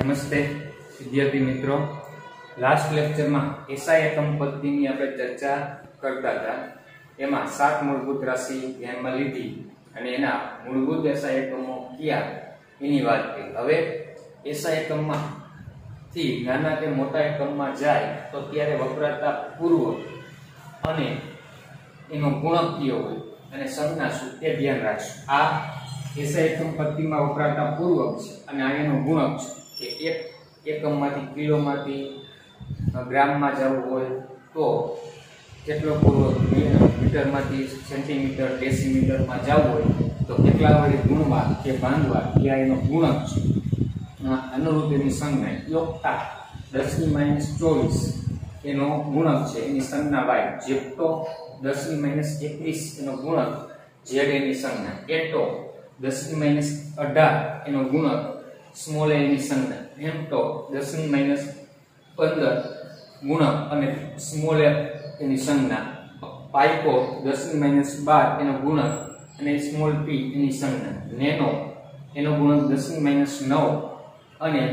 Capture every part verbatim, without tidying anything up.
નમસ્તે વિદ્યાર્થી મિત્રો, લાસ્ટ લેક્ચરમાં એસઆઈ એકમ પદ્ધતિની આપણે ચર્ચા કરતા હતા. એમાં સાત મૂળભૂત રાશિ ધ્યાનમાં લીધી અને એના મૂળભૂત એસઆઈ એકમો કયા એની વાત કરી. હવે એસઆઈ એકમમાં થી નાના કે મોટા એકમમાં જાય તો ત્યારે વપરાતા પૂર્વ અને એનો ગુણક કયો હોય અને સંજ્ઞા શું તે ધ્યાન રાખશું. આ એસઆઈ એકમ પદ્ધતિમાં વપરાતા પૂર્વક છે અને આ એનો ગુણક છે કે એક એકમમાંથી કિલોમાંથી ગ્રામમાં જવું હોય તો કેટલો પૂર્વક, મીટરમાંથી સેન્ટીમીટર ડેસીમીટરમાં જવું હોય તો કેટલા વડે ગુણવા કે બાંધવા એ એનો ગુણક છે. અનુરૂપ એની સંજ્ઞા યોગતા દસ ની માઇનસ ચોવીસ એનો ગુણક છે, એની સંજ્ઞા વાય. જેપ્ટો દસ ની માઇનસ એકવીસ એનો ગુણક ઝેડ એની સંજ્ઞા. એટો દસ ની માઇનસ અઢાર એનો ગુણક સ્મોલ એ એની સંજ્ઞા. હેમટો દસ ની માઇનસ પંદર ગુણક અને સ્મોલ એ એની સંજ્ઞા. પાઇકો દસ ની માઇનસ બાર એનો ગુણક અને સ્મોલ પી એની સંજ્ઞા. નેનો એનો ગુણક દસ ની માઇનસ નવ અને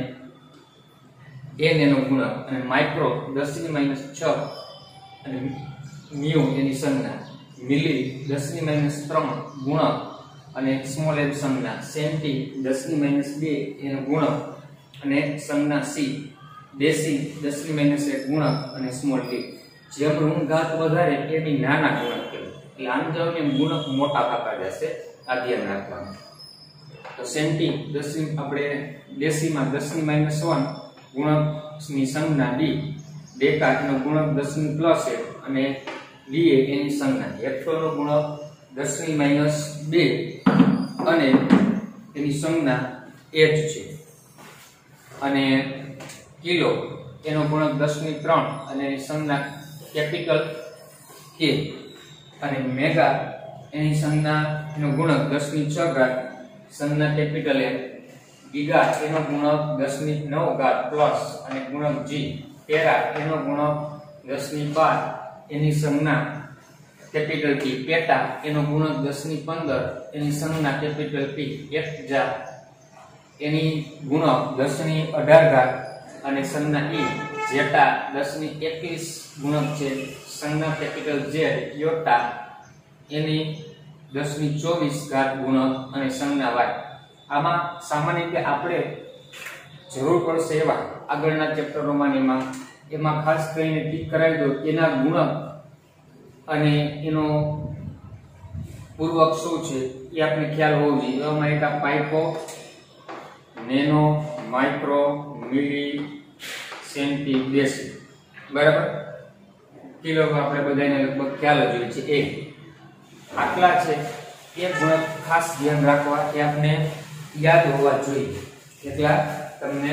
n એનો ગુણક. અને માઇક્રો દસ ની માઇનસ છ અને મ્યુ એની સંજ્ઞા. મિલી દસ ની માઇનસ ત્રણ ગુણક અને સ્મોલ એમ સંજ્ઞા. સેન્ટી દસ ની માઇનસ બે એનો ગુણક અને સંજ્ઞા સી. ડેસી દસ ની માઇનસ એક ગુણક અને સ્મોલ ટી. જેમ ઋણ ઘાત વધારે એની નાના ગુણક કહેવાય. એટલે આમ જાવ ને ગુણક મોટા થતા જશે, આ ધ્યાન રાખવાનું. તો સેન્ટી દસ ની આપણે ડેસીમાં દસ ની માઇનસ વન ગુણકની સંજ્ઞા ડી. ડેકા એનો ગુણક દસ ની પ્લસ એક અને ડી એની સંજ્ઞા. હેક્ટોનો ગુણક દસ ની માઇનસ બે અને એની સંજ્ઞા એચ છે. અને કિલો એનો ગુણક દસ ની ત્રણ અને એની સંજ્ઞા કેપિટલ કે. અને મેગા એની સંજ્ઞા એનો ગુણક દસ ની છ ઘાત સંજ્ઞા કેપિટલ એમ. ગીગા એનો ગુણક દસ ની નવ ઘાત પ્લસ અને ગુણક જી. ટેરા એનો ગુણક દસ ની બાર એની સંજ્ઞા કેપિટલ ટી. પેટા એનો ગુણક દસ ની પંદર એની સંજ્ઞા કેપિટલ પી. એક્જા એની ગુણક દસ ની અઢાર ઘાત અને સંજ્ઞા ઈ. જેટા દસ ની એકવીસ ગુણક છે, સંજ્ઞા કેપિટલ ઝેડ. યોટા એની દસ ની ચોવીસ ઘાત ગુણક અને સંજ્ઞા વાય. આમાં સામાન્ય રીતે આપણે જરૂર પડશે એવા આગળના ચેપ્ટરોમાં એમાં એમાં ખાસ કરીને ટીક કરાવી દો એના ગુણક અને એનો પૂર્વક શું છે એ આપણે ખ્યાલ હોવો જોઈએ. એમાં એક pico, nano, micro, milli, centi, deci. બરાબર, કિલો આપણે બધાને લગભગ ખ્યાલ જ હોય છે. એ આટલા છે એ ગુણક ખાસ ધ્યાન રાખવા કે આપણે યાદ હોવા જોઈએ. એટલા તમને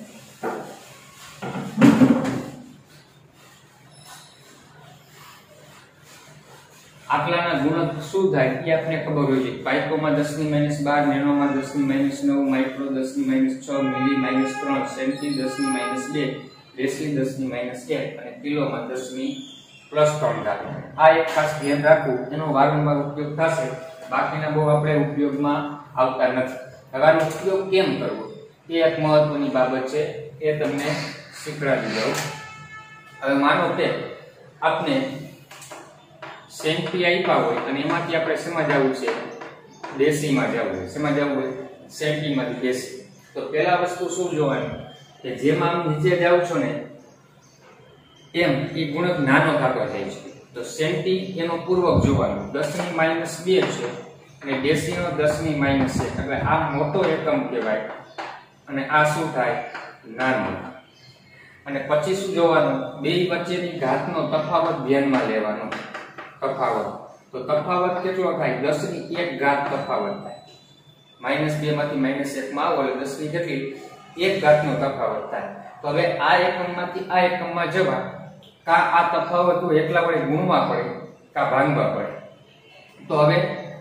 આટલાના ગુણક શું થાય એ આપણે ખબર હોય છે. પાઇકોમાં દસ ની માઇનસ બાર, નેનોમાં દસ ની માઇનસ નવ, માઇક્રો દસ ની માઇનસ છ, મિલી માઇનસ ત્રણ, સેન્ટી દસ ની માઇનસ બે, ડેસી દસ ની માઇનસ એક અને કિલોમાં દસ ની પ્લસ ત્રણ ઘાત. આ એક ખાસ ધ્યાન રાખવું, એનો વારંવાર ઉપયોગ થશે. બાકીના બહુ આપણે ઉપયોગમાં આવતા નથી. હવે આનો ઉપયોગ કેમ કરવો એ એક મહત્વની બાબત છે, એ તમને શીખવાડી દઉં. હવે માનો કે આપણે સેન્ટી આપ્યા હોય અને એમાંથી આપણે શેમાં જવું છે, ડેસીમાં જવું હોય. શેમાં જવું હોય, સેન્ટીમાંથી ડેસી. તો પહેલા વસ્તુ શું જોવાની કે જેમ આમ નીચે જાવ છો ને એમ એ ગુણક નાનો થતો જાય છે. તો સેન્ટી એનો પૂર્વક જોવાનું દસ ની માઇનસ બે છે અને ડેસી નો દસ ની માઇનસ એક. એટલે આ મોટો એકમ કહેવાય અને આ શું થાય, નાનો. અને પછી શું જોવાનું, બે વચ્ચેની ઘાતનો તફાવત ધ્યાનમાં લેવાનો. તફાવત તો તફાવત કેટલો થાય, દસ ની એક ઘાત તફાવત થાય. માઇનસ બે માંથી માઇનસ એક માં આવો એટલે દસ ની કેટલી, એક ઘાતનો તફાવત થાય. તો હવે આ એકમમાંથી આ એકમમાં જવા કા આ તફાવતો એકલા વડે ગુણવા પડે કા ભાંગવા પડે. તો હવે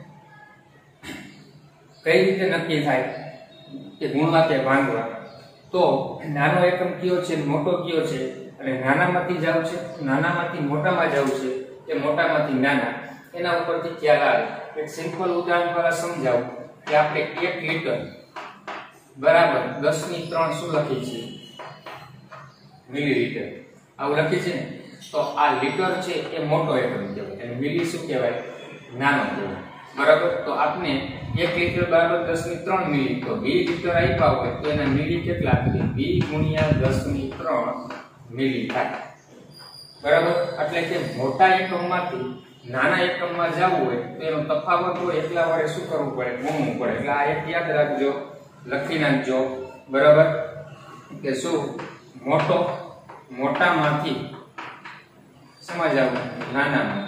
કઈ રીતે નક્કી થાય કે ગુણવા કે ભાંગવા? તો નાનો એકમ કયો છે, મોટો કયો છે, અને નાનામાંથી જાવ છે, નાનામાંથી મોટામાં જાવ છે કે મોટામાંથી નાના, એના ઉપરથી ખ્યાલ આવે. એક સિમ્પલ ઉદાહરણ દ્વારા સમજાવું કે આપણે એક લીટર બરાબર દસ ની ત્રણ શું લખી છે મિલીલીટર આવું લખી છે ને તો આ લીટર છે એ મોટો એકમ કહેવાય અને મિલી શું કહેવાય નાનો કહેવાય બરાબર તો આપને એક લીટર બરાબર દસ ની ત્રણ મિલી તો વીસ લીટર આપ્યા હોય તો એના મિલી કેટલા છે વીસ ગુણ્યા દસ ની ત્રણ મિલી થાય બરાબર એટલે કે મોટા એકમમાંથી નાના એકમમાં જવું હોય તો એનો તફાવત હોય એટલા વડે શું કરવું પડે ગુણવું પડે એટલે આ એક યાદ રાખજો લખી નાખજો બરાબર કે શું મોટો મોટામાંથી સમજ આવું નાનામાં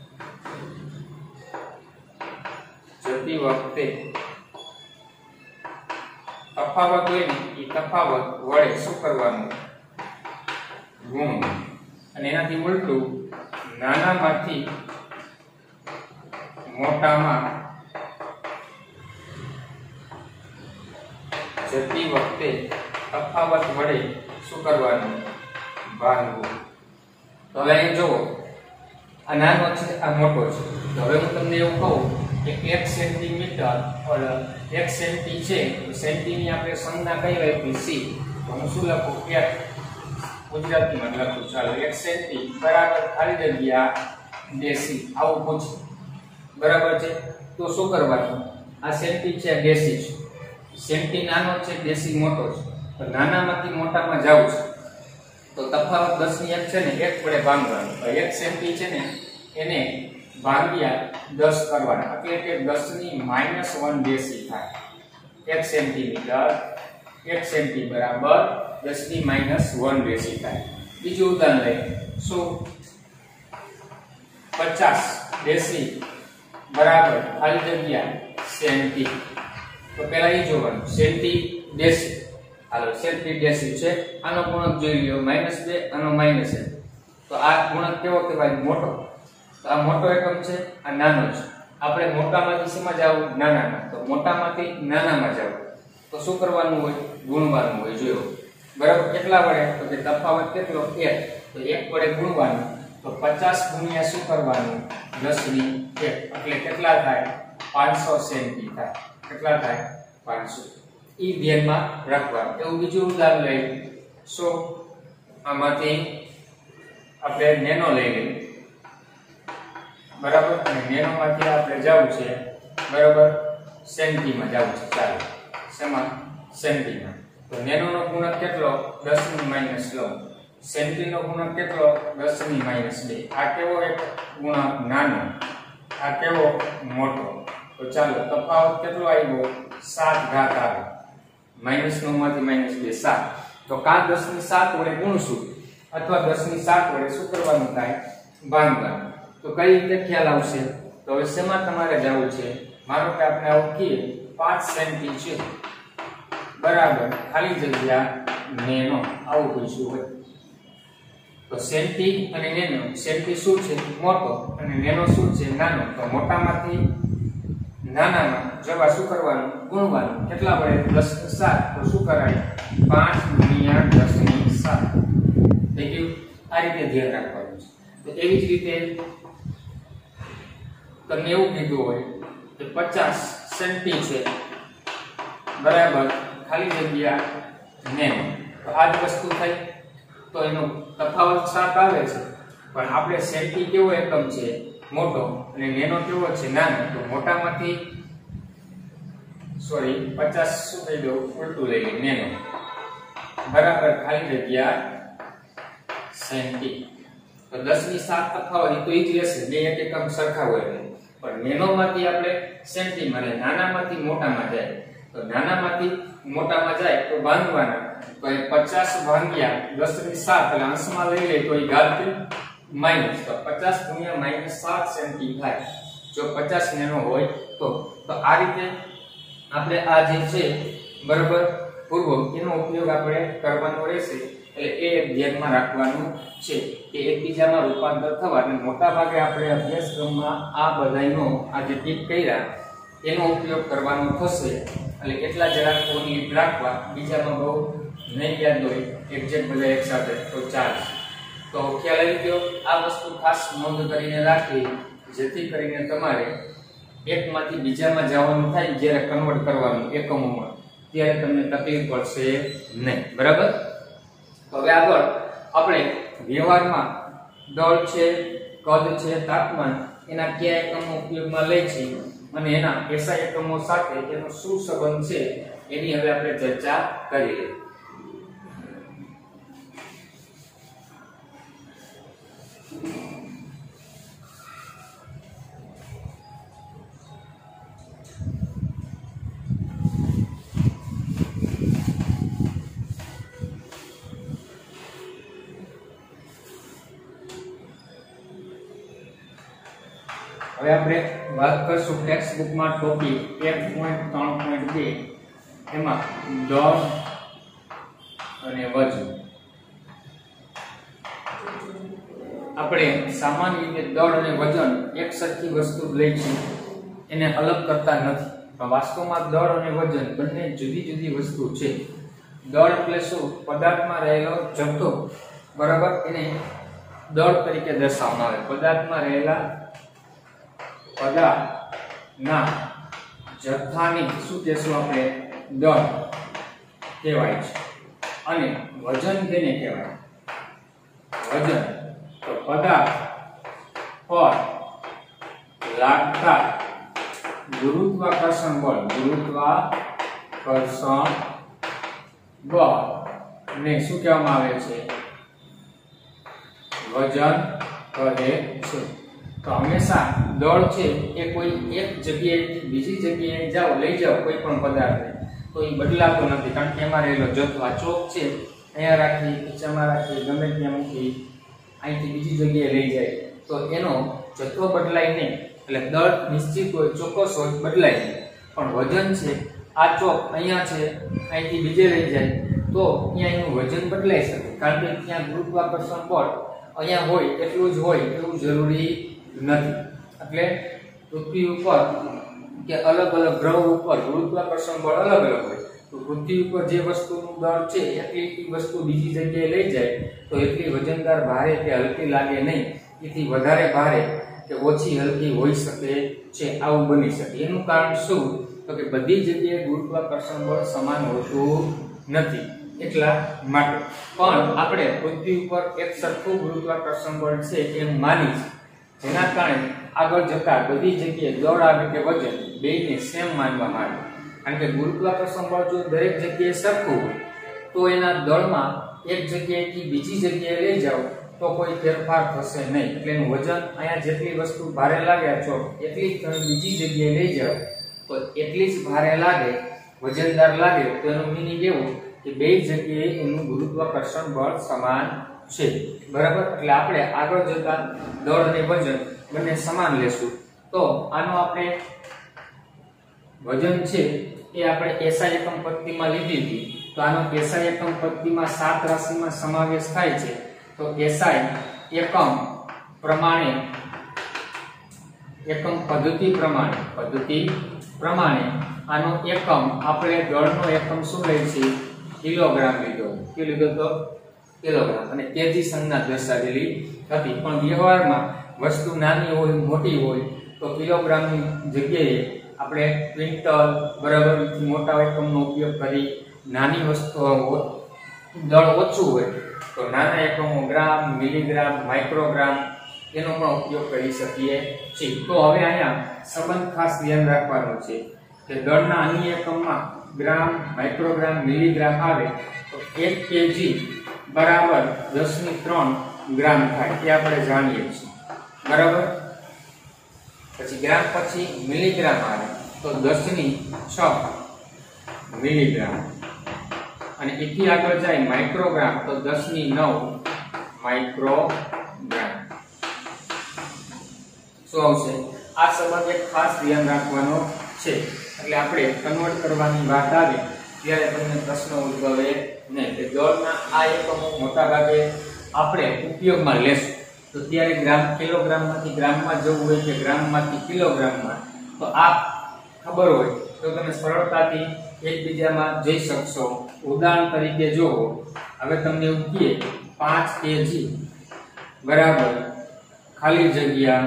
જતી વખતે તફાવત હોય ને એ તફાવત વડે શું કરવાનું ગુણવું અને એનાથી ઉલટું નાનામાંથી મોટામાં જતી વખતે તફાવત વડે શું કરવાનું ભાગવું તો હવે અહીં જુઓ આ નાનો છે આ મોટો છે તો હવે હું તમને એવું કહું કે એક સેન્ટીમીટર એક સેન્ટી છે તો સેન્ટીની આપણે સંજ્ઞા કઈ રાખી સી તો હું શું લખું એક ગુજરાતીમાં લખું ચાલો એક સેન્ટી બરાબર ખાલી જગ્યા ડેસી આવું પૂછે બરાબર છે તો શું કરવાનું આ સેન્ટી છે ડેસી છે સેન્ટી નાનો છે ડેસી મોટો છે તો નાનામાંથી મોટામાં જવું છે તો તફાવત દસ ની એક છે ને એક વડે ભાંગવાનું તો એક સેન્ટી છે ને એને ભાગ્યા દસ કરવાના એટલે કે દસ ની માઈનસ વન ડેસી થાય એક સેન્ટીમીટર એક સેન્ટી બરાબર દસ ની માઈનસ વન ડેસી થાય બીજું ઉદાહરણ લઈએ શું પચાસ ડેસી બરાબર ખાલી જગ્યા સેન્ટી તો પહેલા એ જોવાનું સેન્ટી ડેસી હાલો સેન્ટી ડેસી છે આનો ગુણક જોઈ લ્યો માઈનસ બે આનો માઈનસ એક તો આ ગુણક કેવો કહેવાય મોટો તો આ મોટો એકમ છે આ નાનો છે આપણે મોટામાંથી શેમાં જાવું નાનામાં તો મોટામાંથી નાનામાં જાવું તો શું કરવાનું હોય ગુણવાનું હોય જોયો બરાબર કેટલા વડે તો કે તફાવત કેટલો એક તો એક વડે ગુણવાનું તો પચાસ ગુણ્યા શું કરવાનું દસ ની એક એટલે કેટલા થાય પાંચસો સેન્ટી થાય કેટલા થાય પાંચસો ઈ ધ્યાનમાં રાખવાનું એવું બીજું ઉદાહરણ લઈએ સો આમાંથી આપણે નેનો લઈ લઈએ બરાબર અને નેનો માંથી આપણે જવું છે બરાબર સેન્ટીમાં જવું છે ચાલો શેમાં સેન્ટીમાં તો નેનો નો ગુણક કેટલો દસ ની માઈનસ લો સેન્ટી નો ગુણક કેટલો દસ ની માઈનસ બે આ કેવો એક ગુણક નાનો આ કેવો મોટો તો ચાલો તફાવત કેટલો આવ્યો સાત ઘાત આવે માઈનસ નવ માંથી માઈનસ બે સાત તો કા દસ ની સાત વડે ગુણશું અથવા દસ ની સાત વડે શું કરવાનું થાય ભાંગવાનું તો કઈ રીતે ખ્યાલ આવશે તો હવે શેમાં તમારે જવું છે માનો કે આપણે આવું કહીએ પાંચ સેન્ટી છે બરાબર ખાલી જગ્યા નેનો આવું કહીશું હોય તો સેન્ટી અને નેનો સેન્ટી શું છે મોટો અને નેનો શું છે નાનો તો મોટામાંથી નાનામાં જવા શું કરવાનું ગુણવાનું કેટલા વડે દસ ની સાત તો શું કરાય પાંચ ગુણ્યા દસ ની સાત થઈ ગયું આ રીતે ધ્યાન રાખવાનું છે તો એવી જ રીતે તમને એવું કીધું હોય કે પચાસ સેન્ટી છે બરાબર ખાલી જગ્યા નેનો તો આ જ વસ્તુ થઈ તો એનો તફાવત સાત આવે છે પણ આપણે સેન્ટી કેવો એકમ છે મોટો અને નેનો કેવો છે નાનો તો મોટામાંથી સોરી પચાસ શું કહી દઉં ઉલટું લઈ લે નેનો બરાબર ખાલી જગ્યા સેન્ટી તો દસ ની સાત તફાવત તો એ જ રહેશે બે એક એકમ સરખા હોય પણ નેનોમાંથી આપણે સેન્ટીમાં અને નાનામાંથી મોટામાં જાય તો નાનામાંથી મોટામાં જાય તો ભાંગવાના તો એ પચાસ ભાંગ્યા દસ ની સાત એટલે અંશમાં લઈ લે તો એ ઘાત માઈનસ તો પચાસ ગુણ્યા માઈનસ સાત સેન્ટી થાય જો પચાસ નેનો હોય તો તો આ રીતે આપણે આ જે છે બરાબર પૂર્વક એનો ઉપયોગ આપણે કરવાનો રહેશે એટલે એ ધ્યાનમાં રાખવાનું છે કે એકબીજામાં રૂપાંતર થવા અને મોટા ભાગે આપણે અભ્યાસક્રમમાં આ બધાયનો આ જે ટીપ કર્યા એનો ઉપયોગ કરવાનો થશે એટલે કેટલા જરાક ઓની રાખવા બીજામાં બહુ નહીં યાદ હોય એક્ઝેક્ટ બધા એક સાથે તો ચાલશે તો ખ્યાલ આવી ગયો આ વસ્તુ ખાસ નોંધ કરીને રાખવી જેથી કરીને તમારે એકમાંથી બીજામાં જવાનું થાય જ્યારે કન્વર્ટ કરવાનું એકમોમાં ત્યારે તમને તકલીફ પડશે નહીં. બરાબર. હવે આગળ આપણે વ્યવહારમાં દળ છે, કદ છે, તાપમાન એના કયા એકમો ઉપયોગમાં લે છે અને એના એસઆઈ એકમો સાથે એનો શું સંબંધ છે એની હવે આપણે ચર્ચા કરીએ. હવે આપણે વાત કરશું ટેક્સ્ટ બુકમાં ટોપિક એક પોઈન્ટ ત્રણ પોઈન્ટ બે એમાં દળ અને વજન. આપણે સામાન્ય રીતે દળ અને વજન એક સરખી વસ્તુ લઈ છે, એને અલગ કરતા નથી, પણ વાસ્તવમાં દળ અને વજન બંને જુદી જુદી વસ્તુ છે. દળ એટલે શું? પદાર્થમાં રહેલો જથ્થો. બરાબર. એને દળ તરીકે દર્શાવવામાં આવે. પદાર્થમાં રહેલા પદાર્થના જથ્થાને શું કહેશું આપણે? દળ કહેવાય છે. અને વજન કેને કહેવાય? વજન તો પદાર્થ પર લાગતા ગુરુત્વાકર્ષણ બળ ગુરુત્વાકર્ષણ બળ ને શું કહેવામાં આવે છે? વજન કહે છે. તો હંમેશા દળ છે એ કોઈ એક જગ્યાએથી બીજી જગ્યાએ જાઓ, લઈ જાઓ કોઈ પણ પદાર્થને, તો એ બદલાતો નથી, કારણ કે એમાં રહેલો જથ્થો આ ચોક છે અહીંયા રાખી, ખીચામાં રાખી, ગમે ત્યાં મૂકી, અહીંથી બીજી જગ્યાએ લઈ જાય તો એનો જથ્થો બદલાય નહીં. એટલે દળ નિશ્ચિત હોય, ચોક્કસ હોય, બદલાય નહીં. પણ વજન છે આ ચોક અહીંયા છે, અહીંથી બીજે લઈ જાય તો ત્યાં એનું વજન બદલાઈ શકે, કારણ કે ત્યાં ગુરુત્વાકર્ષણ બળ અહીંયા હોય એટલું જ હોય એવું જરૂરી નથી. એટલે પૃથ્વી ઉપર કે અલગ અલગ ગ્રહ ઉપર ગુરુત્વાકર્ષણ બળ અલગ અલગ હોય. તો પૃથ્વી ઉપર જે વસ્તુનું દળ છે એટલી વસ્તુ બીજી જગ્યાએ લઈ જાય તો એટલી વજનદાર, ભારે કે હલકી લાગે નહીં. એથી વધારે ભારે કે ઓછી હલકી હોઈ શકે છે, આવું બની શકે. એનું કારણ શું? તો કે બધી જગ્યાએ ગુરુત્વાકર્ષણ બળ સમાન હોતું નથી, એટલા માટે. પણ આપણે પૃથ્વી ઉપર એક સરખું ગુરુત્વાકર્ષણ બળ છે એમ માની છે, જેના કારણે આગળ જતા બધી જગ્યાએ દળ આવે કે વજન બેયને સેમ માનવામાં આવે. કારણ કે ગુરુત્વાકર્ષણ બળ જો દરેક જગ્યાએ સરખું હોય તો એના દળમાં એક જગ્યાએથી બીજી જગ્યાએ લઈ જાઓ તો કોઈ ફેરફાર થશે નહીં. એટલે એનું વજન અહીંયા જેટલી વસ્તુ ભારે લાગે છો એટલી જ બીજી જગ્યાએ લઈ જાઓ તો એટલી જ ભારે લાગે, વજનદાર લાગે. તો એનું મીનિંગ એવું કે બે જગ્યાએ એનું ગુરુત્વાકર્ષણ બળ સમાન છે. બરાબર. એટલે આપણે આગળ જતા દળ અને વજન બંને સમાન લેશું. તો આનો આપણે વજન છે એ આપણે એસઆઈ એકમ પદ્ધતિમાં લીધી હતી. તો આનો એસઆઈ એકમ પદ્ધતિમાં સાત રાશિમાં સમાવેશ થાય છે. તો એસઆઈ એકમ પ્રમાણે, એકમ પદ્ધતિ પ્રમાણે પદ્ધતિ પ્રમાણે આનો એકમ આપણે દળનો એકમ શું લઈએ છીએ? કિલોગ્રામ લીધો. કે લીધો તો કિલોગ્રામ, અને કેજી સંજ્ઞા દર્શાવેલી હતી. પણ વ્યવહારમાં વસ્તુ નાની હોય, મોટી હોય તો કિલોગ્રામની જગ્યાએ આપણે ક્વિન્ટલ, બરાબર, મોટા એકમનો ઉપયોગ કરી. નાની વસ્તુઓ દળ ઓછું હોય તો નાના એકમો ગ્રામ, મિલીગ્રામ, માઇક્રોગ્રામ એનો પણ ઉપયોગ કરી શકીએ છીએ. તો હવે અહીંયા સંબંધ ખાસ ધ્યાન રાખવાનો છે કે દળના અન્ય એકમમાં ગ્રામ, માઇક્રોગ્રામ, મિલીગ્રામ આવે તો એક કેજી બરાબર દસ ની ત્રણ ગ્રામ થાય, એ આપણે જાણીએ છીએ. બરાબર. પછી ગ્રામ પછી મિલીગ્રામ આવે તો દસ ની છ મિલીગ્રામ, અને એથી આગળ જાય માઇક્રોગ્રામ તો દસ ની નવ માઇક્રોગ્રામ. શું આવશે? આ સંબંધ એક ખાસ ધ્યાન રાખવાનો છે. એટલે આપણે કન્વર્ટ કરવાની વાત આવે ત્યારે તમને પ્રશ્ન ઉદ્ભવે નહીં કે દળના આ એકમો મોટા ભાગે આપણે ઉપયોગમાં લેશું તો ત્યારે ગ્રામ, કિલોગ્રામમાંથી ગ્રામમાં જવું હોય કે ગ્રામમાંથી કિલોગ્રામમાં, તો આ ખબર હોય તો તમે સરળતાથી એકબીજામાં જઈ શકશો. ઉદાહરણ તરીકે જો હવે તમને એવું કહે પાંચ કેજી બરાબર ખાલી જગ્યા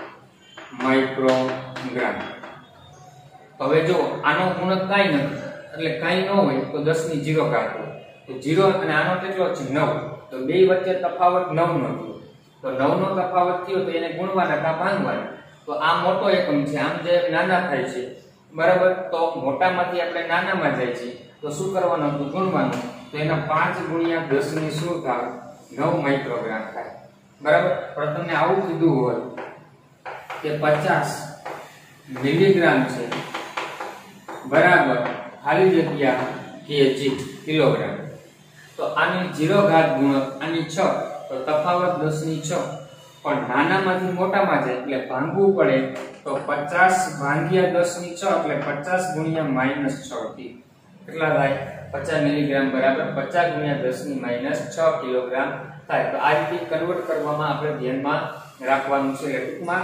માઇક્રોગ્રામ. હવે જો આનો ગુણક કાંઈ નથી, એટલે કાંઈ ન હોય તો દસ ની જીરો ઘાત હોય, તો જીરો અને આનો કેટલો છે નવ, તો બે વચ્ચે તફાવત નવ નો થયો, તો નવ નો તફાવત થયો તો એને ગુણવાના કા ભાંગવાના, તો આ મોટો એકમ છે, આમ જે નાના થાય છે બરાબર, તો મોટામાંથી આપણે નાનામાં જાય છે તો શું કરવાનું હતું ગુણવાનું, તો એના પાંચ ગુણ્યા દસ ની શું થાય નવ માઇક્રોગ્રામ થાય બરાબર. પણ તમને આવું કીધું હોય કે પચાસ મિલીગ્રામ છે બરાબર ખાલી જગ્યા કેજી કિલોગ્રામ, તો આની જીરો ઘાત ગુણક આની છ, તો તફાવત દસ ની છ, પણ નાનામાંથી મોટામાં જાય એટલે ભાંગવું પડે, તો પચાસ ભાંગ્યા દસ ની છ એટલે પચાસ ગુણ્યા માઈનસ છ થી કેટલા થાય પચાસ મિલીગ્રામ બરાબર પચાસ ગુણ્યા દસ ની માઈનસ છ કિલોગ્રામ થાય. તો આ રીતે કન્વર્ટ કરવામાં આપણે ધ્યાનમાં રાખવાનું છે. ટૂંકમાં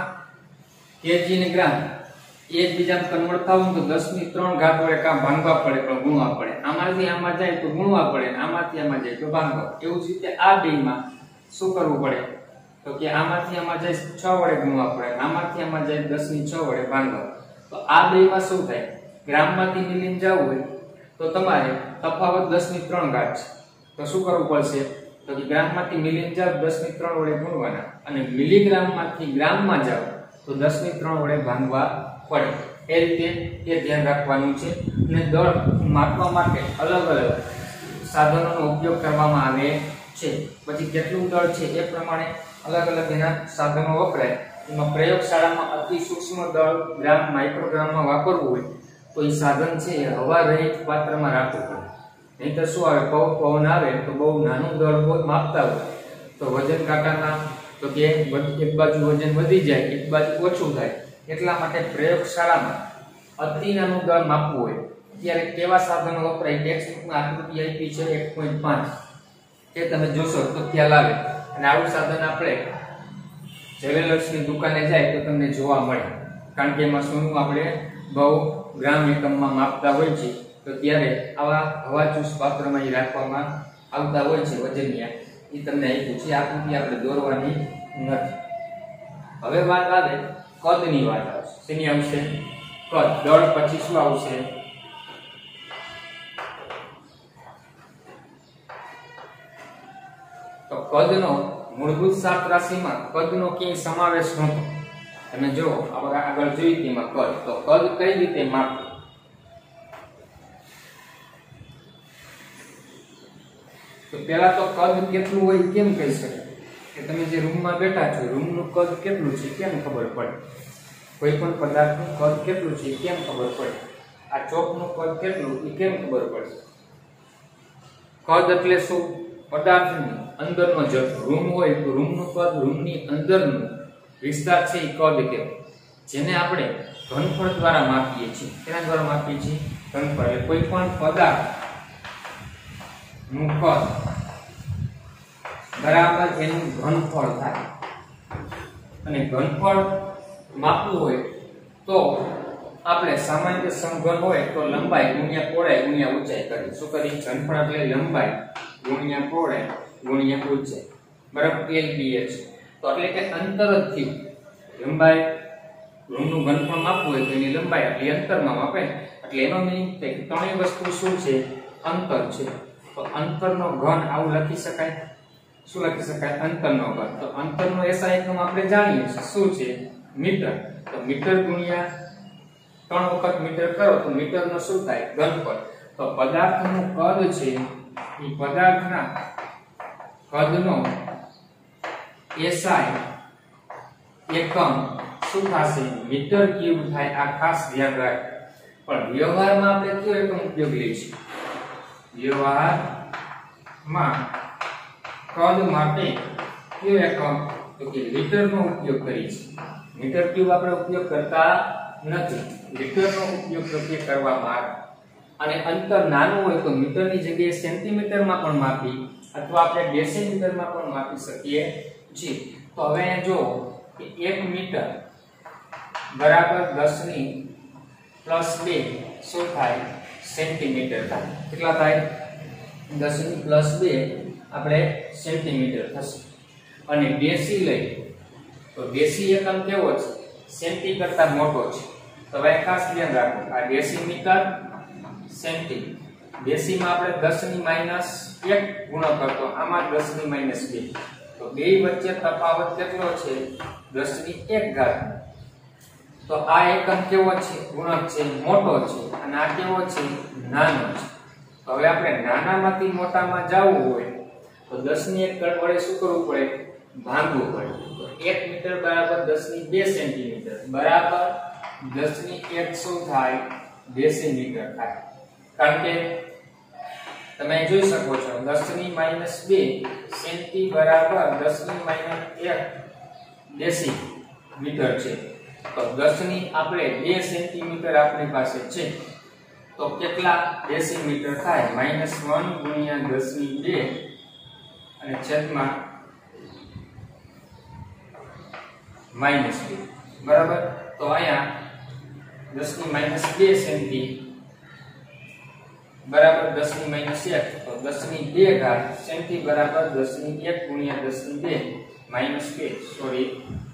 કેજી ને ગ્રામ એકબીજામાં કન્વર્ટ થવું તો દસ ની ત્રણ ઘાત વડે કાં ભાંગવા પડે પણ ગુણવા પડે, આમાંથી આમાં જાય તો ગુણવા પડે, આમાંથી આમાં જાય તો ભાંગવા. એવું જ રીતે આ બેમાં શું કરવું પડે, તો કે આમાંથી આમાં જાય છ વડે ગુણવા પડે, આમાંથી આમાં જાય દસ ની છ વડે ભાંગવા. તો આ બેમાં શું થાય, ગ્રામમાંથી મિલીમાં જવું હોય તો તમારે તફાવત દસ ની ત્રણ ઘાત છે, તો શું કરવું પડશે, તો કે ગ્રામમાંથી મિલીમાં જાવ દસ ની ત્રણ વડે ગુણવાના, અને મિલીગ્રામમાંથી ગ્રામમાં જાવ તો દસ ની ત્રણ વડે ભાંગવા પડે. એ રીતે એ ધ્યાન રાખવાનું છે. અને દળ માપવા માટે અલગ અલગ સાધનોનો ઉપયોગ કરવામાં આવે છે. પછી કેટલું દળ છે એ પ્રમાણે અલગ અલગ એના સાધનો વપરાય. એમાં પ્રયોગશાળામાં અતિ સૂક્ષ્મ દળ ગ્રામ માઇક્રોગ્રામમાં વાપરવું હોય તો એ સાધન છે એ હવા રહિત પાત્રમાં રાખવું પડે. નહીં તો શું આવે, પવન પવન આવે તો બહુ નાનું દળ માપતા હોય તો વજન કાંટાના તો કે એક બાજુ વજન વધી જાય એક બાજુ ઓછું થાય, એટલા માટે પ્રયોગશાળામાં અતિ નાનું દળ માપવું હોય ત્યારે કેવા સાધનો વપરાય, ટેક્સ્ટબુકમાં આકૃતિ આપી છે એક પોઈન્ટ પાંચ, એ તમે જોશો તો ખ્યાલ આવે. અને આવું સાધન આપણે જ્વેલર્સની દુકાને જાય તો તમને જોવા મળે, કારણ કે એમાં સોનું આપણે બહુ ગ્રામ એકમમાં માપતા હોય છે, તો ત્યારે આવા હવાચુસ પાત્રમાં રાખવામાં આવતા હોય છે વજનિયા, એ તમને આપ્યું છે. આકૃતિ આપણે દોરવાની નથી. હવે વાત આવે કદની વાત આવશે. શેની આવશે, કદ. દળ પછી શું આવશે, તો કદનો મૂળભૂત સાત રાશિમાં કદનો ક્યાંય સમાવેશ નહોતો. તમે જો આપણે આગળ જોઈ તેમાં કદ, તો કદ કઈ રીતે માપવું, તો પહેલા તો કદ કેટલું હોય કેમ કહી શકાય, કે તમે જે રૂમમાં બેઠા છો રૂમનું કદ કેટલું છે કેમ ખબર પડે, કોઈ પણ પદાર્થનું કદ કેટલું છે કેમ ખબર પડે, આ ચોકનું કદ કેટલું એ કેમ ખબર પડે. કદ એટલે શું, પદાર્થની અંદરનો જથ્થો. રૂમ હોય તો રૂમનું કદ, રૂમની અંદરનું વિસ્તાર છે એ કદ કહેવાય, જેને આપણે ઘનફળ દ્વારા માપીએ છીએ. કેના દ્વારા માપીએ છીએ, ઘનફળ. એટલે કોઈ પણ પદાર્થ નું કદ બરાબર એનું ઘનફળ થાય. અને ઘનફળ માપવું હોય તો આપણે સામાન્ય સમઘન હોય તો લંબાઈ ગુણ્યા પહોળાઈ ગુણ્યા ઊંચાઈ કરી. શું કરી, ઘનફળ એટલે લંબાઈ ગુણ્યા પહોળાઈ ગુણ્યા ઊંચાઈ બરાબર એલ બી એચ. તો એટલે કે અંતર જ થયું. લંબાઈ રૂમનું ઘનફળ માપવું હોય તો એની લંબાઈ એટલે અંતરમાં માપે, એટલે એનો મીનિંગ કે ત્રણેય વસ્તુ શું છે, અંતર છે. તો અંતરનો ઘન આવું લખી શકાય. શું લખી શકાય, અંતરનો ઘન. તો અંતરનો એસઆઈ એકમ આપણે જાણીએ છીએ શું છે, મીટર. તો મીટર ગુણ્યા ત્રણ વખત મીટર કરો તો મીટરનો શું થાય, ઘનફળ. તો પદાર્થનું કદ છે એ પદાર્થના કદનો એસઆઈ એકમ શું થશે, મીટર ક્યુબ થાય. આ ખાસ ધ્યાન રાખ. પણ વ્યવહારમાં આપણે કયો એકમ ઉપયોગ લઈશું, વ્યવહારમાં કદ માટે કયો એકમ, તો કે લીટરનો ઉપયોગ કરીએ છીએ. મીટર ક્યુબ આપણે ઉપયોગ કરતા નથી, લીટરનો ઉપયોગ તો કે કરવામાં આવે. અને અંતર નાનું હોય તો મીટરની જગ્યાએ સેન્ટીમીટરમાં પણ માપી અથવા આપણે ડેસીમીટરમાં પણ માપી શકીએ છીએ. તો હવે અહીંયા જો કે એક મીટર બરાબર દસ ની પ્લસ બે શું થાય, સેન્ટીમીટર થાય. કેટલા થાય, દસ ની પ્લસ બે આપણે સેન્ટીમીટર થશે. અને ડેસી લઈ તો ડેસી એકમ કેવો છે, સેન્ટી કરતા મોટો છે. તો હવે ખાસ ધ્યાન રાખો, આ ડેસીમીટર સેન્ટી। ડેસીમાં આપણે દસ ની માઈનસ એક ગુણોત્તર, તો આમાં દસ ની માઈનસ બે, તો બે વચ્ચે તફાવત કેટલો છે? દસ ની એક ઘાત। તો આ એકમ કેવો છે? ગુણક છે, મોટો છે, અને આ કેવો છે? નાનો છે। તો હવે આપણે નાનામાંથી મોટામાં જવું હોય તો દસ ની એક ઘાત વડે શું કરવું પડે? ભાંગવું પડે। તો એક મીટર બરાબર દસ ની બે સેન્ટીમીટર બરાબર દસ ની એક શું થાય? ડેસીમીટર થાય। કારણ કે તમે જોઈ શકો છો દસ ની માઈનસ બે સેન્ટી બરાબર દસ ની માઈનસ એક ડેસીમીટર છે। તો દસ ની આપણે બે સેન્ટીમીટર આપણી પાસે છે, તો કેટલા ડેસીમીટર થાય? માઈનસ એક ગુણ્યા દસ ની બે અને છેદમાં માઈનસ બે, બરાબર। તો અહીંયા દસ ની માઈનસ બે સેન્ટી બરાબર દસ ની માઈનસ એક, તો દસ ની બે ઘાત સેન્ટી બરાબર દસ ની એક ગુણ્યા દસ ની બે માઈનસ બે, સોરી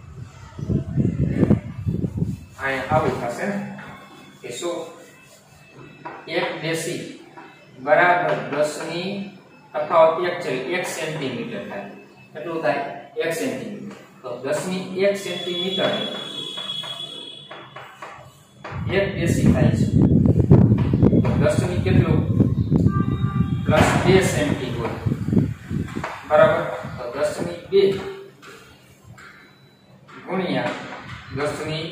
અહીંયા આવું થશે કે શું? એક ડેસી બરાબર દસ ની તફાવત એક છે, એક સેન્ટીમીટર થાય। કેટલું થાય? એક સેન્ટીમીટર। તો દસ ની એક સેન્ટીમીટર એક ડેસી થાય છે। તો દસ ની કેટલું? પ્લસ બે સેન્ટી હોય, બરાબર। તો દસ ની બે ગુણ્યા દસ ની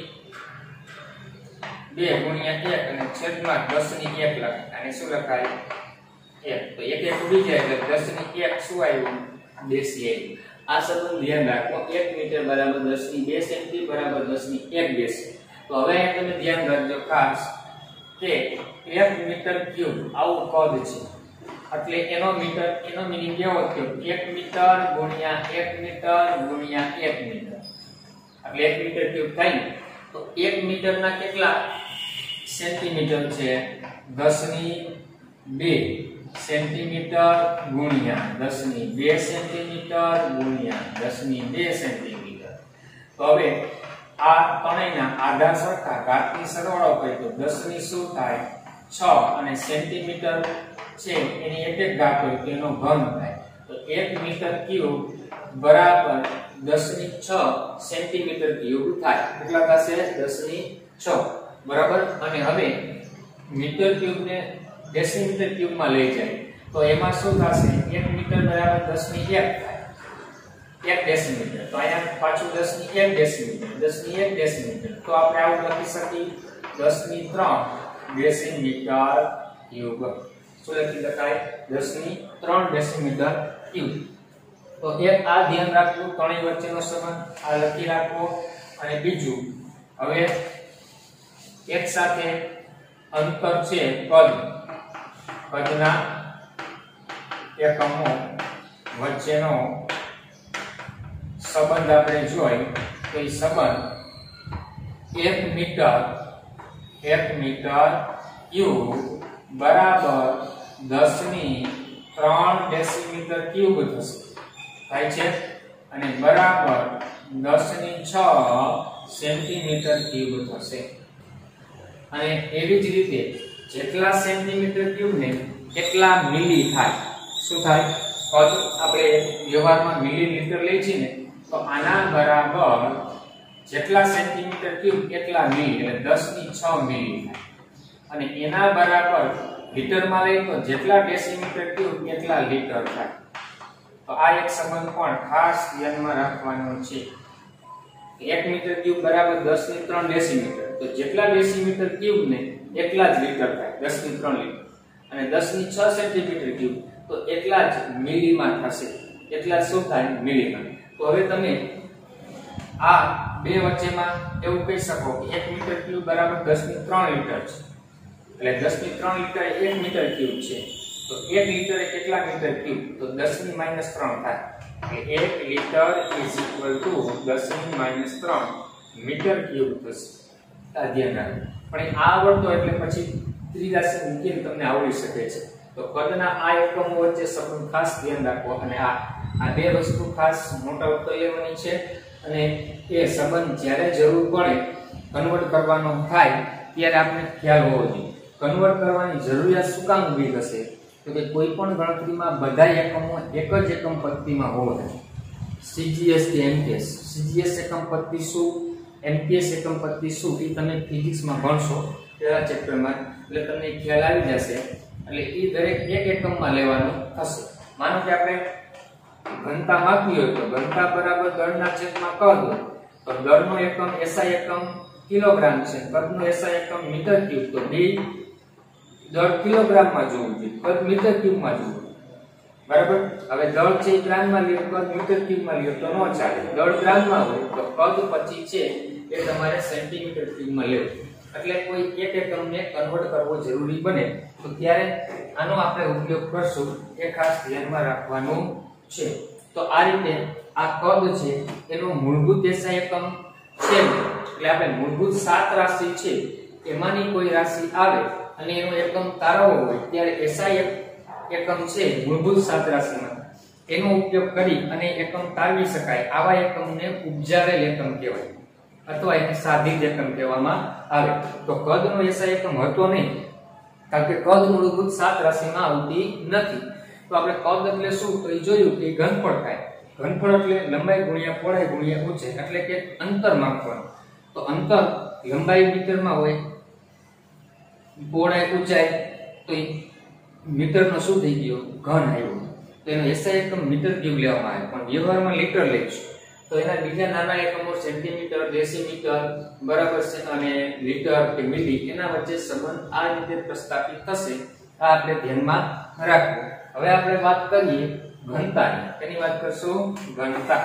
બે ગુણ્યા એક અને છેદમાં દસ ની એક લખાય, અને શું લખાય? એક। તો એક એક ઉડી જાય એટલે દસ ની એક શું આવ્યું? ડેસી આવ્યું। આ સંબંધ ધ્યાન રાખો, એક મીટર બરાબર દસ ની બે સેન્ટી બરાબર દસ ની એક ડેસી। તો હવે તમે ધ્યાન રાખજો ખાસ કે એક મીટર ક્યુબ આવું કદ છે, એટલે એનો મીટર એનો મીનિંગ કેવો થયો? એક મીટર ગુણ્યા એક મીટર ગુણ્યા એક મીટર, એટલે એક મીટર ક્યુબ થાય। તો એક મીટરના કેટલા સેન્ટીમીટર છે? દસ ની બે સેન્ટીમીટર ગુણ્યા દસ ની બે સેન્ટીમીટર ગુણ્યા દસ ની બે સેન્ટીમીટર। તો હવે આ ત્રણેયના આધાર સરખા, ઘાતની સરવાળો કરીએ તો દસ ની શું થાય? છ, અને સેન્ટીમીટર છે એની એક એક ઘાત હોય તો એનો ઘન થાય। તો એક મીટર ક્યુબ બરાબર દસ ની છ સેન્ટીમીટર ક્યુબ થાય। કેટલા થશે? દસ ની છ, બરાબર। અને હવે મીટર ક્યુબ ને ડેસીમીટર ક્યુબમાં લઈ જાય તો એમાં શું થશે? એક મીટર બરાબર દસ ની એક થાય, એક ડેસીમીટર। તો અહીંયા પાછું દસ ની એક ડેસીમીટર, દસ ની એક ડેસીમીટર। તો આપણે આવું લખી શકીએ દસ ની ત્રણ ડેસીમીટર ક્યુબ। શું લખી શકાય? દસ ની ત્રણ ડેસીમીટર ક્યુબ। તો એક આ ધ્યાન રાખવું, ત્રણેય વચ્ચેનો સંબંધ આ લખી રાખવો। અને બીજું, હવે એક સાથે અંતર છે કદ, કદના એકમો વચ્ચેનો સંબંધ આપણે જોઈ તો એ સંબંધ એક મીટર એક મીટર ક્યુબ બરાબર દસ ની ત્રણ ડેસીમીટર ક્યુબ થશે, થાય છે। અને બરાબર દસ ની છ સેન્ટીમીટર ક્યુબ થશે। અને એવી જ રીતે જેટલા સેન્ટીમીટર ક્યુબ ને એટલા મિલી થાય। શું થાય? કદ આપણે વ્યવહારમાં મિલીમીટર લઈ છીએ ને, તો આના બરાબર જેટલા સેન્ટીમીટર ક્યુબ એટલા મિલી, એટલે દસ ની છ મિલી થાય। અને એના બરાબર લીટરમાં લઈ તો જેટલા ડેસીમીટર ક્યુબ એટલા લીટર થાય। તો આ એક સંબંધ પણ ખાસ ધ્યાનમાં રાખવાનો છે। એક મીટર ક્યુબ બરાબર દસ ની ત્રણ ડેસીમીટર, તો જેટલા ડેસીમીટર ક્યુબ ને એટલા જ લીટર થાય, દસ ની ત્રણ લીટર। અને દસ ની છ સેન્ટીમીટર ક્યુબ તો એટલા જ મિલીમાં થશે, એટલા શું થાય? મિલીમાં। તો હવે તમે આ બે વચ્ચેમાં એવું કહી શકો કે એક મીટર ક્યુબ બરાબર દસ ની ત્રણ લીટર છે, એટલે દસ ની ત્રણ લીટર એક મીટર ક્યુબ છે। તો એક લીટર કેટલા મીટર ક્યુબ? તો દસ ની માઈનસ ત્રણ થાય, એટલે એક લીટર ઇઝ ઇક્વલ ટુ દસ ની માઈનસ ત્રણ મીટર ક્યુબ થશે। આ ધ્યાન રાખો, પણ આ આવડતો એટલે પછી ત્રીજા ઉકેલ તમને આવડી શકે છે। તો કદના આ એકમો વચ્ચે સંબંધ ખાસ ધ્યાન રાખો, અને આ આ બે વસ્તુ ખાસ મોટા ઉપર લેવાની છે। અને એ સંબંધ જ્યારે જરૂર પડે કન્વર્ટ કરવાનો થાય ત્યારે આપણે ખ્યાલ હોવો જોઈએ કન્વર્ટ કરવાની જરૂરિયાત શું કામ ઊભી થશે? તો કે કોઈ પણ ગણતરીમાં બધા એકમો એક જ એકમ પદ્ધતિમાં હોવા. સીજીએસ કે એમપીએસ. સીજીએસ એકમ પદ્ધતિ શું, એમપીએસ એકમ પદ્ધતિ શું એ તમે ફિઝિક્સમાં ભણશો પહેલા ચેપ્ટરમાં, એટલે તમને ખ્યાલ આવી જશે. એટલે એ દરેક એક એકમમાં લેવાનું થશે. માનો કે આપણે ઘનતા માપવી હોય તો ઘનતા બરાબર દળના છેદમાં કદ હોય તો દળનો એકમ એસઆઈ એકમ કિલોગ્રામ છે, કદનો એસઆઈ એકમ મીટર ક્યુબ, તો બે દળ કિલોગ્રામમાં જોવું જોઈએ, કદ મીટર ક્યુબમાં જોવું. બરાબર. હવે દળ છે ગ્રામમાં લ્યો, કદ મીટર ક્યુબમાં લ્યો તો ન ચાલે. દળ ગ્રામમાં હોય તો કદ પછી છે એ તમારે સેન્ટીમીટર ક્યુબમાં લેવું. એટલે કોઈ એક એકમને કન્વર્ટ કરવો જરૂરી બને તો ત્યારે આનો આપણે ઉપયોગ કરશું, એ ખાસ ધ્યાનમાં રાખવાનું છે. તો આ રીતે આ કદ છે એનો મૂળભૂત એસઆઈ એકમ છે, એટલે આપણે મૂળભૂત સાત રાશિ છે એમાંની કોઈ રાશિ આવે અને એનો એકમ તારવો હોય ત્યારે એસઆઈ એકમ છે મૂળભૂત સાત રાશિમાં એનો ઉપયોગ કરી અને એકમ તારવી શકાય. આવા એકમને ઉપજાવેલ એકમ કહેવાય અથવા એને સાધિત એકમ કહેવામાં આવે. તો કદનો એસઆઈ એકમ હતો નહીં, કારણ કે કદ મૂળભૂત સાત રાશિમાં આવતી નથી. તો આપણે કદ એટલે શું તો એ જોયું કે ઘનફળ થાય. ઘનફળ એટલે લંબાઈ ગુણ્યા પહોળાઈ ગુણ્યા ઊંચાઈ, એટલે કે અંતર માપવાનું. તો અંતર લંબાઈ મીટરમાં હોય, પહોળાઈ ઊંચાઈ તો એ મીટરનો શું થઈ ગયો ઘન આવ્યો. તો એનો એસઆઈ એકમ મીટર ક્યુબ લેવામાં આવે, પણ વ્યવહારમાં લીટર લઈશું. તો એના બીજા નાના એકમો સેન્ટીમીટર, ડેસીમીટર બરાબર છે અને લીટર કે મિલી, એના વચ્ચે સંબંધ આ રીતે પ્રસ્થાપિત થશે. આ આપણે ધ્યાનમાં રાખવું. હવે આપણે વાત કરીએ ઘનતાની. એની વાત કરશું ઘનતા.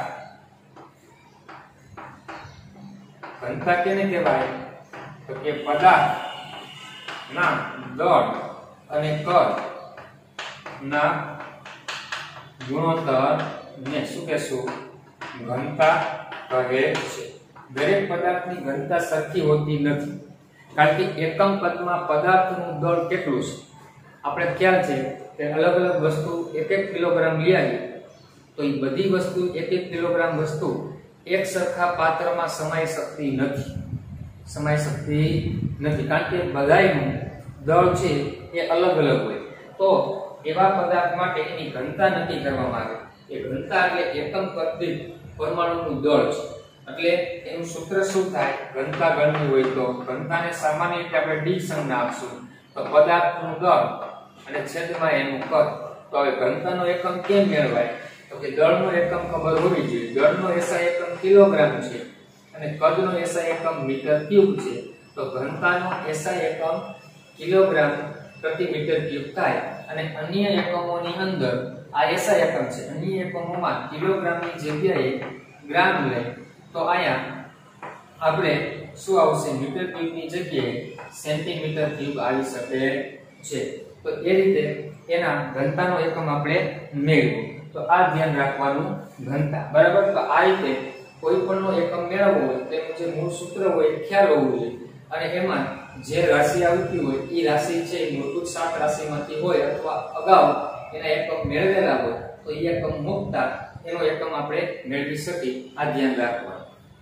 ઘનતા કેને કહેવાય? તો કે પદાર્થના દળ અને કદ ના ગુણોત્તર ને શું કહેશું? ઘનતા કહે છે. દરેક પદાર્થની ઘનતા સરખી હોતી નથી, કારણ કે એકમ કદમાં પદાર્થનું દળ કેટલું છે આપણે ખ્યાલ છે કે અલગ અલગ વસ્તુ એક એક કિલોગ્રામ લઈ આવી તો એ બધી વસ્તુ એક એક કિલોગ્રામ વસ્તુ એક સરખા પાત્રમાં સમાઈ શકતી નથી સમાઈ શકતી નથી કારણ કે બધાયનું દળ છે એ અલગ અલગ હોય. તો એવા પદાર્થ માટે એની ઘનતા નક્કી કરવામાં આવે. એ ઘનતા એટલે એકમ કદ પરમાણુનું દળ છે. એટલે એનું સૂત્ર શું થાય? ઘનતા ગણવી હોય તો ઘનતાને સામાન્ય રીતે આપણે ડી સંજ્ઞા આપશું, તો પદાર્થનું દળ અને છેદમાં એનું કદ. તો હવે ઘનતાનો એકમ કેમ મેળવાય? તો કે દળનો એકમ ખબર હોવી જોઈએ. દળનો એસઆઈ એકમ કિલોગ્રામ છે અને કદનો એસઆઈ એકમ મીટર ક્યુબ છે. તો ઘનતાનો એસઆઈ એકમ કિલોગ્રામ પ્રતિ મીટર ક્યુબ થાય અને અન્ય એકમોની અંદર આ એસઆઈ એકમ છે, અન્ય એકમોમાં કિલોગ્રામની જગ્યાએ ગ્રામ લે તો અહીંયા આપણે શું આવશે? મીટર ક્યુબની જગ્યાએ સેન્ટીમીટર ક્યુબ આવી શકે છે. તો એ રીતે એના ઘનતાનો એકમ આપણે મેળવ્યો. તો આ ધ્યાન રાખવાનું ઘનતા. બરાબર. તો આ રીતે કોઈ પણનો એકમ મેળવવો હોય તેનું જે મૂળ સૂત્ર હોય એ ખ્યાલ હોવું જોઈએ અને એમાં જે રાશિ આવતી હોય એ રાશિ છે એ મૂળભૂત સાત રાશિમાંથી હોય અથવા અગાઉ એના એકમ મેળવેલા હોય તો એ એકમ મુકતા એનો એકમ આપણે મેળવી શકીએ. આ ધ્યાન રાખવાનું.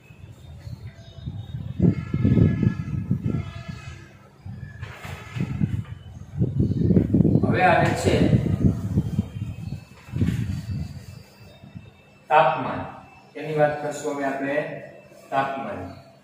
હવે આવે છે તાપમાન. એની વાત કરશું હવે આપણે. તાપમાન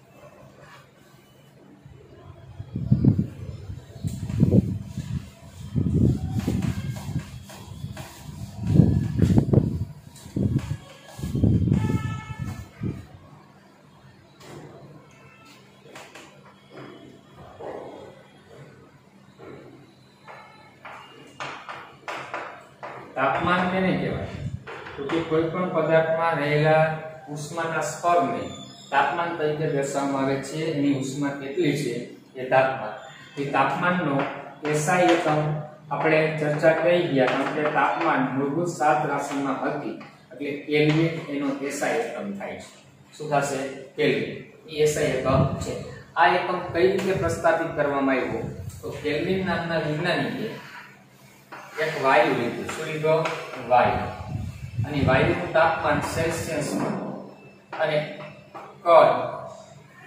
તાપમાન કેને કહેવાય? તો કે કોઈ પણ પદાર્થમાં રહેલા ઉષ્માના સ્તરને તાપમાન તરીકે દર્શાવવામાં આવે છે. એની ઉષ્મા કેટલી છે એ તાપમાન. એ તાપમાનનો એસઆઈ એકમ આપણે ચર્ચા કરી ગયા, કારણ કે તાપમાન મૂળભૂત સાત રાશિમાં હતી એટલે કેલ્વિન એનો એસઆઈ એકમ થાય છે. શું થશે? કેલ્વિન. એ એસઆઈ એકમ છે. આ એકમ કઈ રીતે પ્રસ્થાપિત કરવામાં આવ્યો? તો કેલ્વિન નામના વૈજ્ઞાનિકે એક વાયુ લીધું. શું લીધો? વાયુ. અને વાયુનું તાપમાન સેલ્સિયસમાં અને કદ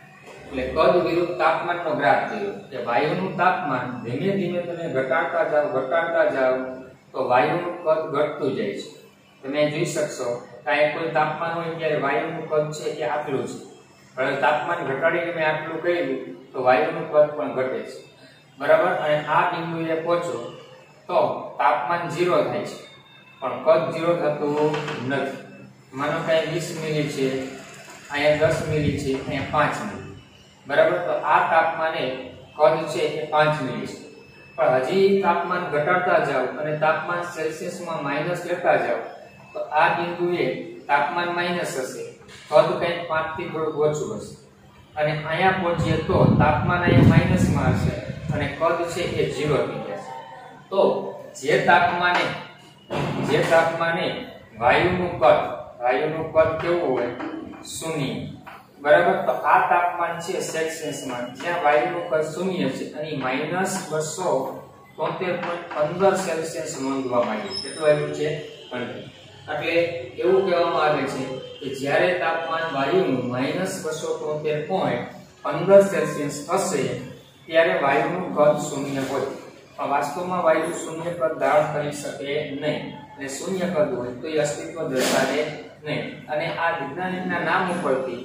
એટલે કદ વિરુદ્ધ તાપમાનનો ગ્રાફ થયો કે વાયુનું તાપમાન ધીમે ધીમે તમે ઘટાડતા જાવ ઘટાડતા જાવ તો વાયુનું કદ ઘટતું જાય છે. તમે જોઈ શકશો કે કોઈ તાપમાન હોય ત્યારે વાયુનું કદ છે એ આટલું છે, પણ તાપમાન ઘટાડીને મેં આટલું કર્યું તો વાયુનું કદ પણ ઘટે છે, બરાબર. અને આ બિંદુએ પહોંચો તો તાપમાન ઝીરો થાય છે, પણ કદ ઝીરો થતું નથી. માનો કે વીસ મિલી છે, અહીંયા દસ મિલી છે, અહીંયા પાંચ મિલી, બરાબર. તો આ તાપમાને કદ છે એ પાંચ મિલી છે, પણ હજી તાપમાન ઘટાડતા જાવ અને તાપમાન સેલ્સિયસમાં માઈનસ લેતા જાવ તો આ બિંદુએ તાપમાન માઈનસ હશે, કદ કંઈક પાંચ થી થોડું ઓછું હશે. અને અહીંયા પહોંચીએ તો તાપમાન અહીંયા માઈનસમાં હશે અને કદ છે એ ઝીરો થઈ જશે. તો જે તાપમાને જે તાપમાને વાયુનું કદ વાયુનું કદ કેવું હોય? શૂન્ય, બરાબર. તો આ તાપમાન છે સેલ્સિયસમાં જ્યાં વાયુનું કદ શૂન્ય છે અને માઈનસ બસો તોતેર પોઈન્ટ પંદર સેલ્સિયસ નોંધવામાં આવ્યું. કેટલું આવ્યું છે? એટલે એવું કહેવામાં આવે છે કે જ્યારે તાપમાન વાયુનું માઈનસ બસો તોતેર પોઈન્ટ પંદર સેલ્સિયસ હશે ત્યારે વાયુનું કદ શૂન્ય હોય. પણ વાસ્તવમાં વાયુ શૂન્ય કદ ધારણ કરી શકે નહીં, અને શૂન્ય કદ હોય તો એ અસ્તિત્વ દર્શાવે નહીં. અને આ વૈજ્ઞાનિકના નામ ઉપરથી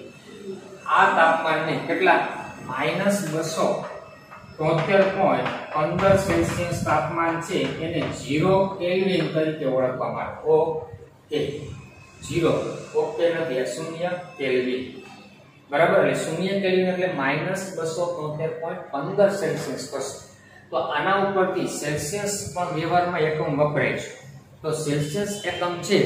આ તાપમાનને કેટલા માઈનસ બસો તોતેર પોઈન્ટ પંદર સેલ્સિયસ તાપમાન છે એને ઝીરો કેલ્વિન તરીકે ઓળખવામાં આવે. ઓકે, ઝીરો ઓકે નથી, આ શૂન્ય કેલ્વિન, બરાબર. એટલે શૂન્ય કેલ્વિન એટલે માઈનસ બસો તોતેર પોઈન્ટ પંદર સેલ્સિયસ થશે. તો આના ઉપરથી સેલ્સિયસ પણ વ્યવહારમાં એકમ વપરાય છે. તો સેલ્સિયસ એકમ છે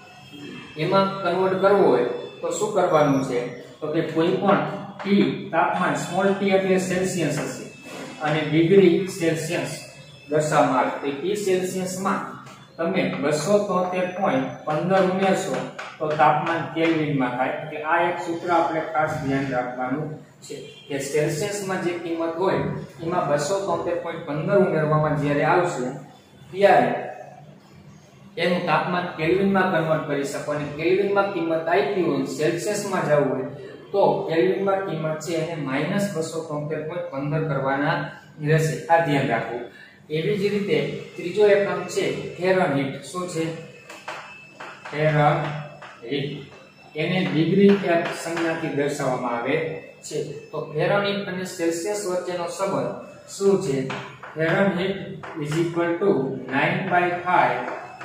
એમાં કન્વર્ટ કરવું હોય તો શું કરવાનું છે? તો કે કોઈ પણ ટી તાપમાન સ્મોલ ટી એટલે સેલ્સિયસ હશે અને ડિગ્રી સેલ્સિયસ દર્શાવવામાં આવે. તો ટી સેલ્સિયસમાં તમે બસો તોતેર પોઈન્ટ પંદર ઉમેરશો તો તાપમાન કેલ્વિનમાં થાય. એટલે આ એક સૂત્ર આપણે ખાસ ધ્યાન રાખવાનું છે કે સેલ્સિયસમાં જે કિંમત હોય એમાં બસો તોતેર પોઈન્ટ પંદર ઉમેરવામાં જ્યારે આવશે ત્યારે એનું તાપમાન કેલ્વિનમાં કન્વર્ટ કરી શકો. અને કેલ્વિનમાં કિંમત આપી હોય, સેલ્સિયસમાં જવું હોય તો કેલ્વિનમાં કિંમત છે એને માઈનસ બસો તોતેર પોઈન્ટ પંદર કરવાના રહેશે. આ ધ્યાન રાખવું. એવી જ રીતે ત્રીજો એકમ છે ફેરનહીટ. શું છે? ફેરનહીટ. એને ડિગ્રી કે સંજ્ઞાથી દર્શાવવામાં આવે છે. તો ફેરનહીટ અને સેલ્સિયસ વચ્ચેનો સંબંધ શું છે? Fahrenheit is equal to nine by five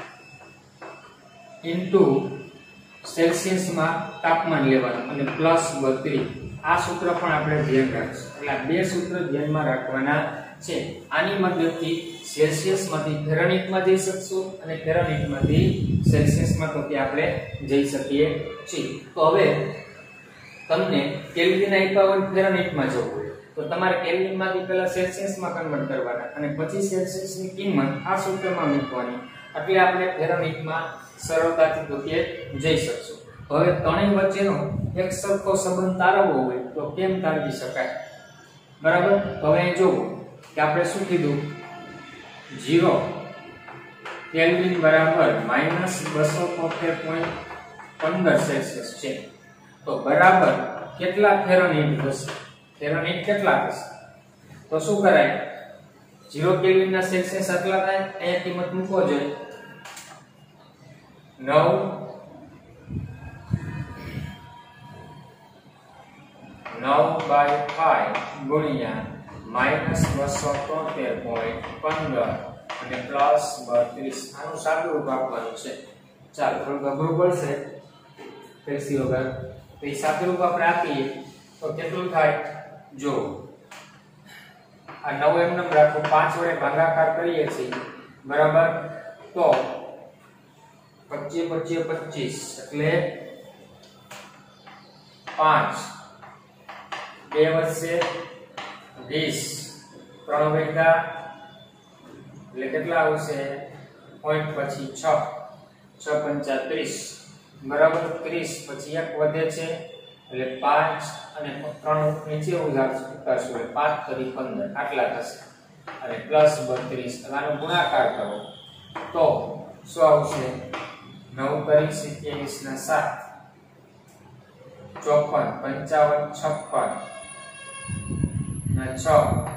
into સેલ્સિયસમાં તાપમાન લેવાનું અને પ્લસ બત્રીસ. આ સૂત્ર પણ આપણે ધ્યાન રાખીશું. એટલે બે સૂત્ર ધ્યાનમાં રાખવાના છે. આની મદદથી સેલ્સિયસમાંથી ફેરનહીટમાં જઈ શકશું અને ફેરનહીટમાંથી સેલ્સિયસમાં તો કે આપણે જઈ શકીએ છીએ. તો હવે તમને કેલ્વિન આપ્યા હોય ફેરનહીટમાં જવું હોય તો તમારે કેલ્વિનમાંથી પહેલા સેલ્સિયસમાં કન્વર્ટ કરવાના અને પછી સેલ્સિયસની કિંમત આ સૂત્રમાં મૂકવાની. એટલે આપણે ફેરનહીટમાં સરળતાથી તો કે જઈ શકશું. હવે ત્રણેય વચ્ચેનો એક સરખો સંબંધ તારવવો હોય તો કેમ તારવી શકાય? બરાબર. હવે અહીં જોવો કે આપણે શું કીધું? ઝીરો કેલ્વિન બરાબર માઈનસ બસો તોતેર પોઈન્ટ પંદર સેલ્સિયસ છે. તો બરાબર કેટલા ફેરનહીટ થશે? ફેરનહીટ કેટલા થશે? તો શું કરાય? ઝીરો કેલ્વિનના સેલ્સિયસ આટલા થાય, અહીંયા કિંમત મૂકવો જોઈએ. નવ નવ બાય ફાઈવ ગુણ્યા માઇનસ બસો તોતેર પોઈન્ટ પંદર અને પ્લસ બત્રીસ. આનું સાદું રૂપ આપવાનું છે. ચાલો થોડું અઘરું પડશે ફેરસી વગર. તો એ સાદું રૂપ આપણે આપીએ તો કેટલું થાય? જો આ નવ એમને રાખો, પાંચ વડે ભાગાકાર કરીએ છીએ, બરાબર. તો પચીસ પચીસ પચીસ એટલે પાંચ, બે વર્ષે વીસ, ત્રણ વૈગા એટલે કેટલા આવશે? પોઈન્ટ પછી છ, છ પંચા ત્રીસ, બરાબર. ત્રીસ પછી એક વધે છે એટલે પાંચ અને ત્રણ નીચે ઉધારશું એટલે પાંચ કરી પંદર આટલા થશે અને પ્લસ બત્રીસ. આનો ગુણાકાર કરો તો શું આવશે? નવ કરી સિત્યાવીસ ના સાત, ચોપન, પંચાવન, છપ્પન, અને છ,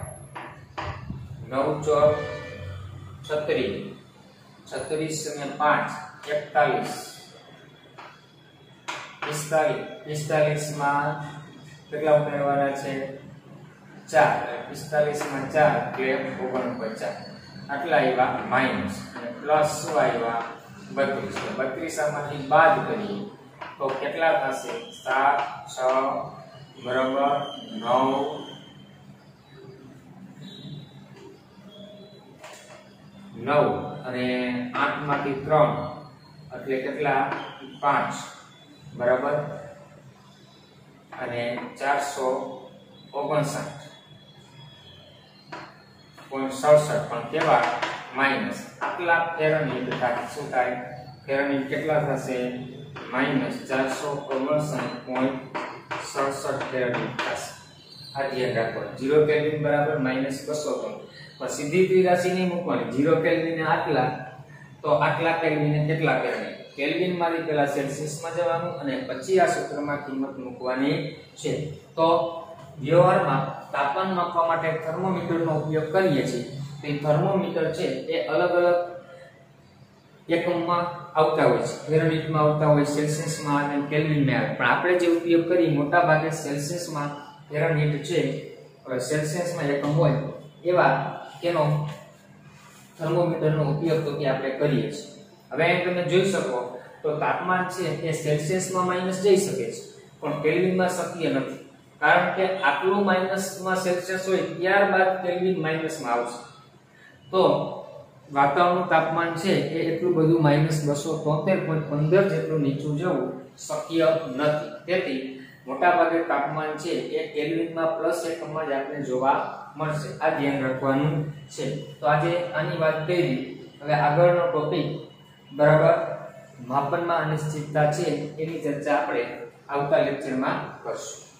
નવ ચોક છત્રીસ, છત્રીસ અને પાંચ એકતાલીસ, પિસ્તાલીસ, પિસ્તાલીસ માં કેટલા ઉમેરવાના છે? ચાર, પિસ્તાલીસ માં ચાર એટલે ઓગણપચાસ. આટલા આવ્યા માઇનસ અને પ્લસ શું આવ્યા? બત્રીસ. બત્રીસ માંથી બાદ કરીએ તો કેટલા થશે? સાત, છ બરાબર નવ, નવ અને આઠ માંથી ત્રણ એટલે કેટલા? પાંચ બરાબર અને ચારસો ઓગણસાઠ પોઈન્ટ સડસઠ પણ કેવા? માઇનસ. આટલા ફેરનહીટ થાય. શું થાય? ફેરનહીટ કેટલા થશે? માઇનસ ચારસો ઓગણસાઠ પોઈન્ટ સડસઠ ફેરનહીટ થશે. આ ધ્યાન રાખો. ઝીરો કેલ્વિન બરાબર માઇનસ બસો ત્રણ. પણ સીધી તી રાશિ નહીં મૂકવાની. ઝીરો કેલ્વિન આટલા તો આટલા કેલ્વિન કેટલા ફેરનહીટ? કેલ્વિન માંથી પહેલા સેલ્સિયસ માં જવાનું અને પછી આ સૂત્રમાં કિંમત મૂકવાની છે. તો વ્યવહારમાં તાપમાન માપવા માટે થર્મોમીટરનો ઉપયોગ કરીએ છીએ. તો એ થર્મોમીટર છે એ અલગ અલગ એકમમાં આવતા હોય છે. ફેરનહીટમાં આવતા હોય, સેલ્સિયસમાં અને કેલ્વિનમાં આવે. પણ આપણે જે ઉપયોગ કરી મોટા ભાગે સેલ્સિયસમાં ફેરનહીટ છે, સેલ્સિયસમાં એકમ હોય એવા તેનો થર્મોમીટરનો ઉપયોગ તો કે આપણે કરીએ છીએ. હવે અહીં તમે જોઈ શકો તો તાપમાન છે એ સેલ્સિયસમાં માઈનસ જઈ શકે છે પણ કેલ્વિનમાં શક્ય નથી. કારણ કે આટલું માઈનસમાં સેલ્સિયસ હોય ત્યારબાદ કેલ્વિન માઈનસમાં આવશે. તો વાતાવરણનું તાપમાન છે એ એટલું બધું માઈનસ બસો તોતેર પોઈન્ટ પંદર જેટલું નીચું જવું શક્ય નથી. તેથી મોટાભાગે તાપમાન છે એ કેલ્વિનમાં પ્લસ એકમમાં જ આપણે જોવા મળશે. આ ધ્યાન રાખવાનું છે. તો આજે આની વાત કરી. હવે આગળનો ટોપિક બરાબર માપનમાં અનિશ્ચિતતા છે એની ચર્ચા આપણે આવતા લેક્ચરમાં કરશું.